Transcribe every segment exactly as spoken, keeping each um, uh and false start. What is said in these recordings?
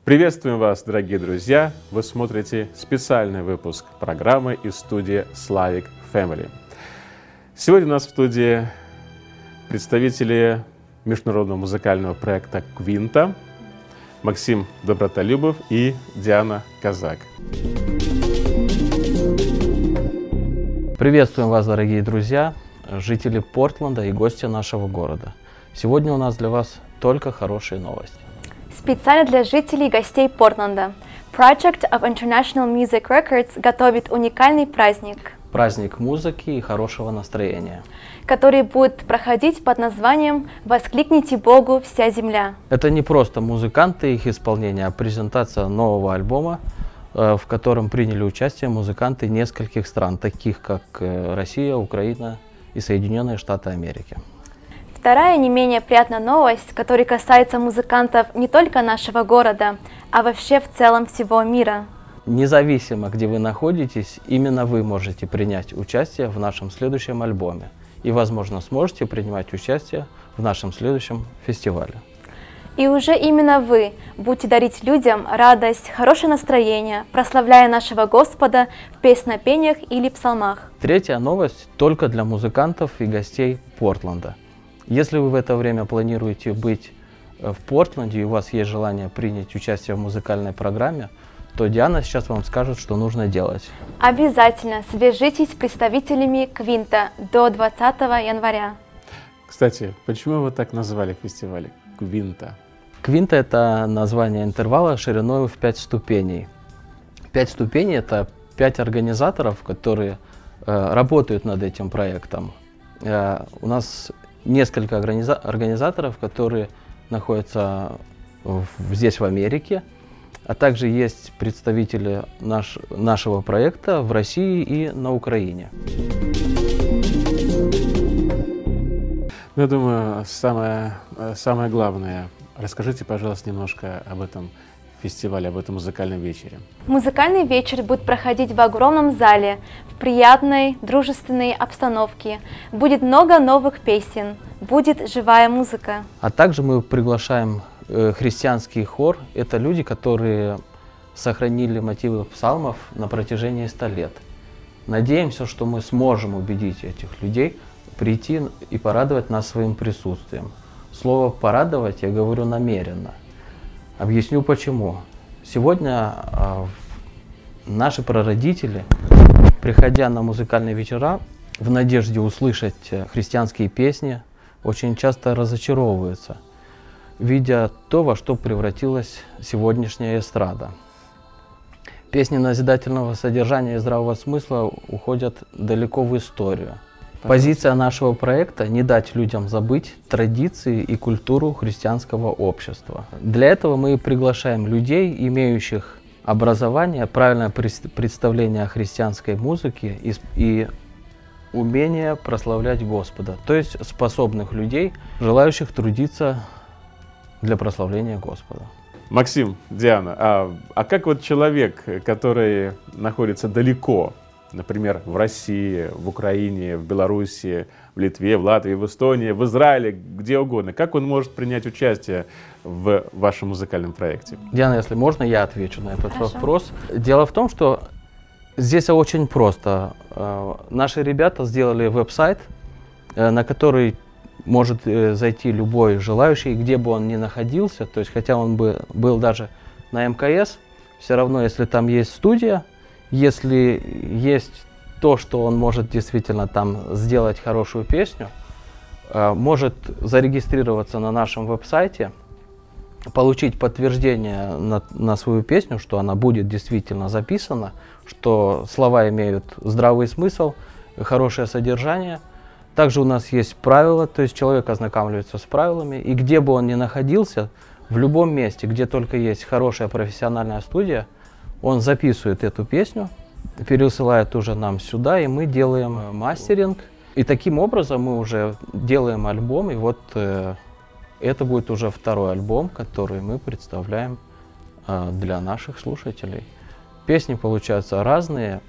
Приветствуем вас, дорогие друзья! Вы смотрите специальный выпуск программы из студии Slavic Family. Сегодня у нас в студии представители международного музыкального проекта Квинта Максим Добротолюбов и Диана Казак. Приветствуем вас, дорогие друзья, жители Портленда и гости нашего города. Сегодня у нас для вас только хорошие новости. Специально для жителей и гостей Портленда Project of International Music Records готовит уникальный праздник. Праздник музыки и хорошего настроения, который будет проходить под названием «Воскликните Богу, вся земля». Это не просто музыканты и их исполнение, а презентация нового альбома, в котором приняли участие музыканты нескольких стран, таких как Россия, Украина и Соединенные Штаты Америки. Вторая не менее приятная новость, которая касается музыкантов не только нашего города, а вообще в целом всего мира. Независимо, где вы находитесь, именно вы можете принять участие в нашем следующем альбоме и, возможно, сможете принимать участие в нашем следующем фестивале. И уже именно вы будете дарить людям радость, хорошее настроение, прославляя нашего Господа в песнопениях или псалмах. Третья новость только для музыкантов и гостей Портленда. Если вы в это время планируете быть в Портленде и у вас есть желание принять участие в музыкальной программе, то Диана сейчас вам скажет, что нужно делать. Обязательно свяжитесь с представителями Квинта до двадцатого января. Кстати, почему вы так назвали фестиваль Квинта? Квинта – это название интервала шириной в пять ступеней. Пять ступеней – это пять организаторов, которые э, работают над этим проектом. Э, у нас несколько организа организаторов, которые находятся в, здесь, в Америке, а также есть представители наш, нашего проекта в России и на Украине. Я думаю, самое, самое главное, расскажите, пожалуйста, немножко об этом фестивале, об этом музыкальном вечере. Музыкальный вечер будет проходить в огромном зале, в приятной, дружественной обстановке. Будет много новых песен, будет живая музыка. А также мы приглашаем э, христианский хор. Это люди, которые сохранили мотивы псалмов на протяжении ста лет. Надеемся, что мы сможем убедить этих людей прийти и порадовать нас своим присутствием. Слово «порадовать» я говорю намеренно. Объясню почему. Сегодня э, наши прародители, приходя на музыкальные вечера в надежде услышать христианские песни, очень часто разочаровываются, видя то, во что превратилась сегодняшняя эстрада. Песни назидательного содержания и здравого смысла уходят далеко в историю. Позиция нашего проекта – не дать людям забыть традиции и культуру христианского общества. Для этого мы приглашаем людей, имеющих образование, правильное представление о христианской музыке и, и умение прославлять Господа, то есть способных людей, желающих трудиться для прославления Господа. Максим, Диана, а, а как вот человек, который находится далеко, например, в России, в Украине, в Белоруссии, в Литве, в Латвии, в Эстонии, в Израиле, где угодно. Как он может принять участие в вашем музыкальном проекте? Диана, если можно, я отвечу на этот Хорошо. вопрос. Дело в том, что здесь очень просто. Наши ребята сделали веб-сайт, на который может зайти любой желающий, где бы он ни находился. То есть, хотя он бы был даже на эм ка эс, все равно, если там есть студия, если есть то, что он может действительно там сделать хорошую песню, может зарегистрироваться на нашем веб-сайте, получить подтверждение на, на свою песню, что она будет действительно записана, что слова имеют здравый смысл, хорошее содержание. Также у нас есть правила, то есть человек ознакомливается с правилами, и где бы он ни находился, в любом месте, где только есть хорошая профессиональная студия, он записывает эту песню, пересылает уже нам сюда, и мы делаем мастеринг. И таким образом мы уже делаем альбом, и вот э, это будет уже второй альбом, который мы представляем э, для наших слушателей. Песни получаются разные,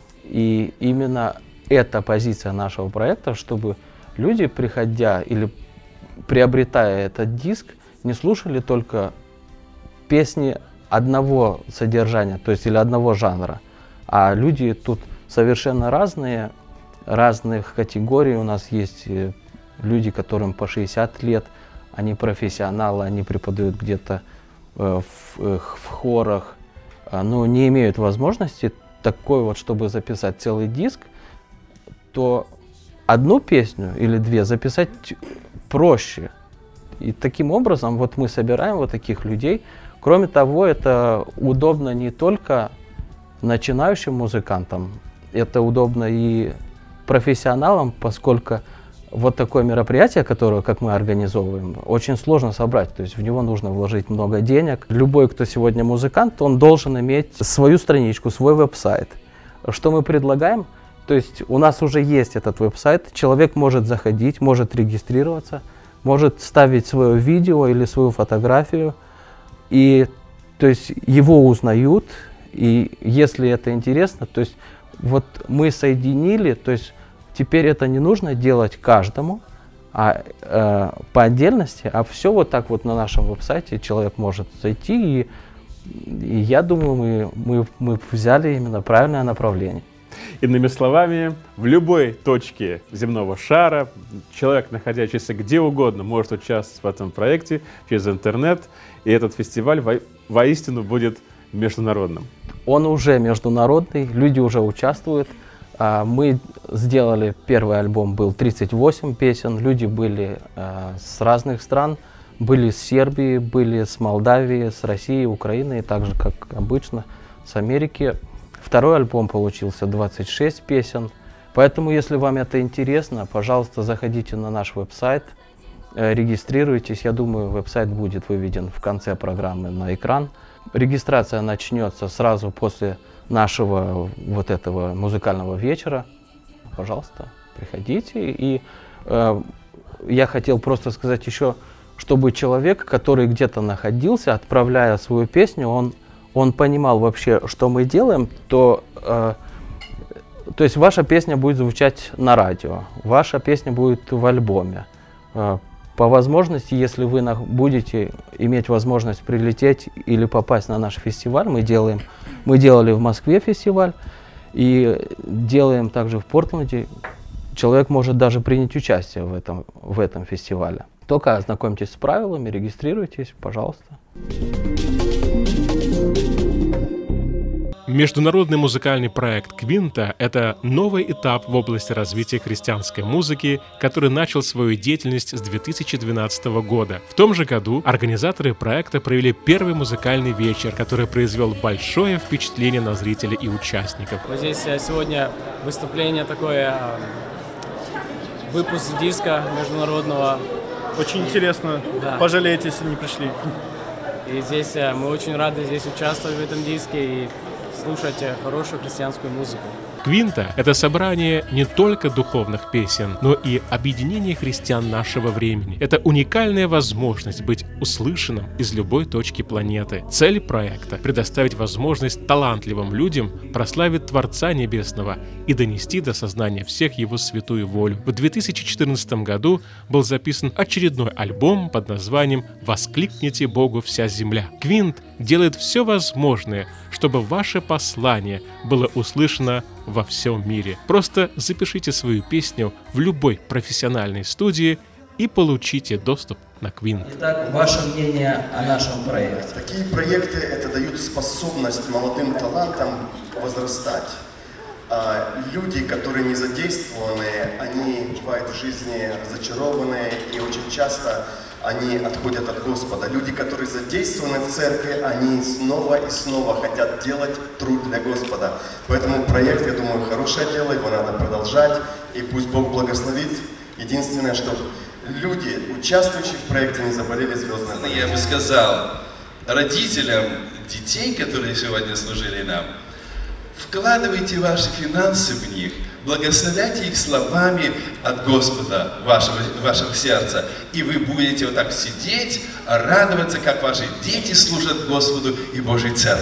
и именно эта позиция нашего проекта, чтобы люди, приходя или приобретая этот диск, не слушали только песни одного содержания, то есть или одного жанра. А люди тут совершенно разные, разных категорий. У нас есть люди, которым по шестьдесят лет, они профессионалы, они преподают где-то в, в хорах, но не имеют возможности такой вот, чтобы записать целый диск, то одну песню или две записать проще. И таким образом вот мы собираем вот таких людей. Кроме того, это удобно не только начинающим музыкантам, это удобно и профессионалам, поскольку вот такое мероприятие, которое, как мы организовываем, очень сложно собрать, то есть в него нужно вложить много денег. Любой, кто сегодня музыкант, он должен иметь свою страничку, свой веб-сайт. Что мы предлагаем? То есть у нас уже есть этот веб-сайт, человек может заходить, может регистрироваться, может ставить свое видео или свою фотографию, и то есть его узнают, и если это интересно, то есть вот мы соединили, то есть теперь это не нужно делать каждому, а э, по отдельности, а все вот так вот на нашем веб-сайте человек может зайти, и, и я думаю, мы, мы, мы взяли именно правильное направление. Иными словами, в любой точке земного шара человек, находящийся где угодно, может участвовать в этом проекте через интернет, и этот фестиваль во воистину будет международным. Он уже международный, люди уже участвуют. Мы сделали, первый альбом был тридцать восемь песен, люди были с разных стран, были с Сербии, были с Молдавии, с России, Украины, и так же, как обычно, с Америки. Второй альбом получился двадцать шесть песен, поэтому, если вам это интересно, пожалуйста, заходите на наш веб-сайт, регистрируйтесь. Я думаю, веб-сайт будет выведен в конце программы на экран. Регистрация начнется сразу после нашего вот этого музыкального вечера. Пожалуйста, приходите. И э, я хотел просто сказать еще, чтобы человек, который где-то находился, отправляя свою песню, он он понимал вообще, что мы делаем, то, э, то есть ваша песня будет звучать на радио, ваша песня будет в альбоме. Э, по возможности, если вы на, будете иметь возможность прилететь или попасть на наш фестиваль, мы делаем, мы делали в Москве фестиваль и делаем также в Портленде, человек может даже принять участие в этом, в этом фестивале. Только ознакомьтесь с правилами, регистрируйтесь, пожалуйста. Международный музыкальный проект «Квинта» — это новый этап в области развития христианской музыки, который начал свою деятельность с две тысячи двенадцатого года. В том же году организаторы проекта провели первый музыкальный вечер, который произвел большое впечатление на зрителей и участников. Вот здесь сегодня выступление такое, выпуск диска международного. Очень интересно. Да. Пожалеете, если не пришли. И здесь мы очень рады здесь участвовать в этом диске и слушать хорошую христианскую музыку. «Квинта» — это собрание не только духовных песен, но и объединение христиан нашего времени. Это уникальная возможность быть услышанным из любой точки планеты. Цель проекта — предоставить возможность талантливым людям прославить Творца Небесного и донести до сознания всех Его святую волю. В две тысячи четырнадцатом году был записан очередной альбом под названием «Воскликните Богу вся земля». «Квинт» делает все возможное, чтобы ваше послание было услышано во всем мире. Просто запишите свою песню в любой профессиональной студии и получите доступ на Квинт. Итак, ваше мнение о нашем проекте? Такие проекты это дают способность молодым талантам возрастать. А люди, которые не задействованы, они бывают в жизни разочарованы, и очень часто они отходят от Господа. Люди, которые задействованы в церкви, они снова и снова хотят делать труд для Господа. Поэтому проект, я думаю, хорошее дело, его надо продолжать, и пусть Бог благословит. Единственное, чтобы люди, участвующие в проекте, не заболели звездной болезнью. Я бы сказал родителям детей, которые сегодня служили нам, вкладывайте ваши финансы в них, благословляйте их словами от Господа вашего, вашего сердца, и вы будете вот так сидеть, радоваться, как ваши дети служат Господу и Божьей Церкви.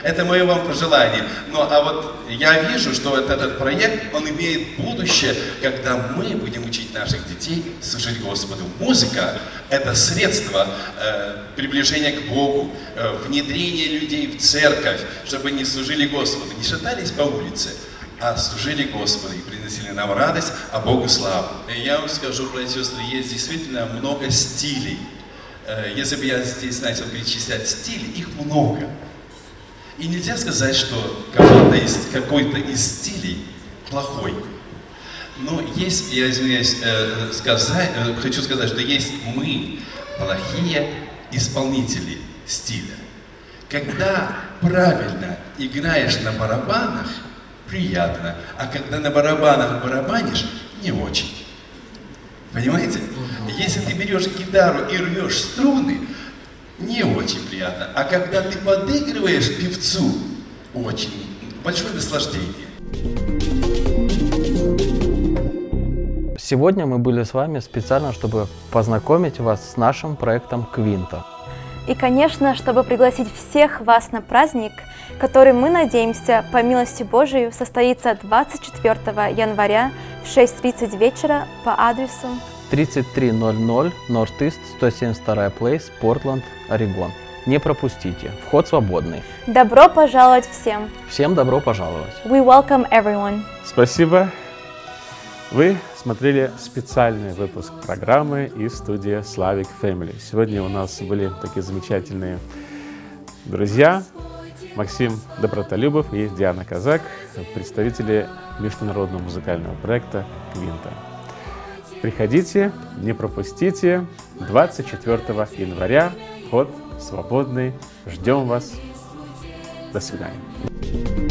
Это мое вам пожелание. Ну, а вот я вижу, что вот этот проект, он имеет будущее, когда мы будем учить наших детей служить Господу. Музыка – это средство э, приближения к Богу, э, внедрения людей в церковь, чтобы они служили Господу, не шатались по улице, а служили Господу и приносили нам радость, а Богу славу. И я вам скажу, братья и сестры, есть действительно много стилей. Если бы я здесь начал перечислять стили, их много. И нельзя сказать, что какой-то из, какой-то из стилей плохой. Но есть, я извиняюсь, э, сказать, э, хочу сказать, что есть мы, плохие исполнители стиля. Когда правильно играешь на барабанах, приятно, а когда на барабанах барабанишь, не очень. Понимаете? Если ты берешь гитару и рвешь струны, не очень приятно. А когда ты подыгрываешь певцу, очень большое наслаждение. Сегодня мы были с вами специально, чтобы познакомить вас с нашим проектом Квинта. И, конечно, чтобы пригласить всех вас на праздник, который, мы надеемся, по милости Божией, состоится двадцать четвёртого января в шесть тридцать вечера по адресу тридцать три ноль ноль North East сто семьдесят два Place, Портленд, Орегон. Не пропустите, вход свободный. Добро пожаловать всем! Всем добро пожаловать! We welcome everyone! Спасибо! Вы смотрели специальный выпуск программы из студии Slavic Family. Сегодня у нас были такие замечательные друзья. Максим Добротолюбов и Диана Казак, представители международного музыкального проекта «Квинта». Приходите, не пропустите, двадцать четвёртого января, вход свободный, ждем вас, до свидания.